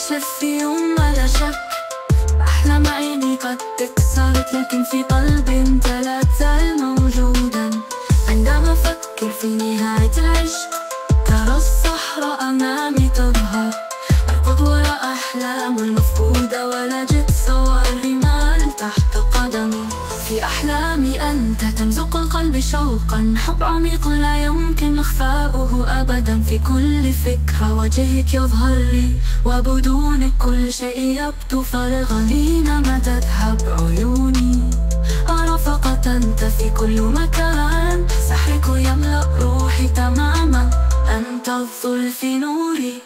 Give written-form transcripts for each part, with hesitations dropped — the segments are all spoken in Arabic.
تكشف في يوم ولا شك. أحلام عيني قد تكسرت، لكن في قلبي انت لا تزال موجودا. عندما أفكر في نهاية العشق ترى الصحراء أمامي تظهر. أركض وراء أحلام المفقودة، ولا جد صور الرمال تحت قدمي. في أحلامي أنت تمزق القلب شوقا، حب عميق لا يمكن إخفاؤه أبدا. في كل فكرة وجهك يظهر لي، وبدونك كل شيء يبدو فارغا. حينما تذهب عيوني أرى فقط أنت في كل مكان. سحرك يملأ روحي تماما، أنت الظل في نوري.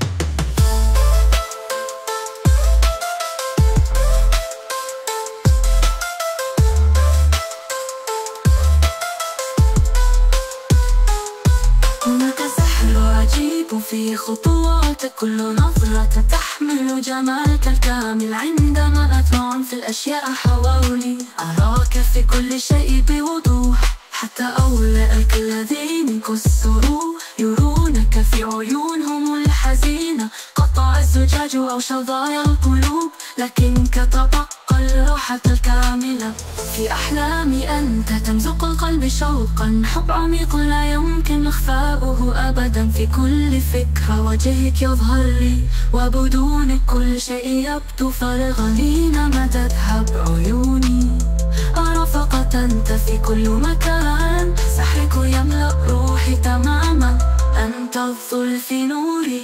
هناك سحر عجيب في خطواتك، كل نظرة تحمل جمالك الكامل. عندما أطمع في الأشياء حولي أراك في كل شيء بوضوح. حتى أولئك الذين كسروا يرونك في عيونهم الحزينة. قطع الزجاج أو شظايا القلوب، لكنك تبقى الراحة الكاملة. في أحلامي أنت تمزق القلب شوقا، حب عميق لا يمكن إخفاؤه أبدا. في كل فكرة وجهك يظهر لي، وبدونك كل شيء يبدو فارغا. حينما تذهب عيوني أرى فقط أنت في كل مكان. سحرك يملأ روحي تماما، أنت الظل في نوري.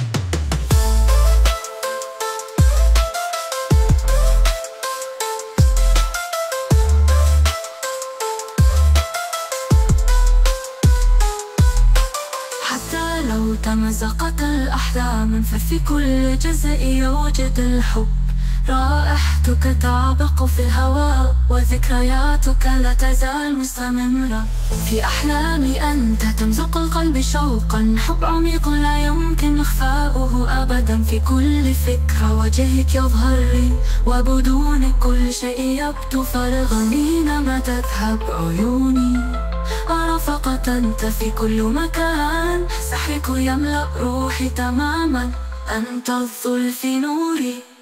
حتى لو تمزقت الأحلام ففي كل جزء يوجد الحب. رائحتك تعبق في الهواء، وذكرياتك لا تزال مستمرة. في أحلامي أنت تمزق القلب شوقا، حب عميق لا يمكن إخفاؤه أبدا. في كل فكرة وجهك يظهر لي، وبدونك كل شيء يبدو فارغا. حينما تذهب عيوني أرى فقط أنت في كل مكان. سحرك يملأ روحي تماما، أنت الظل في نوري.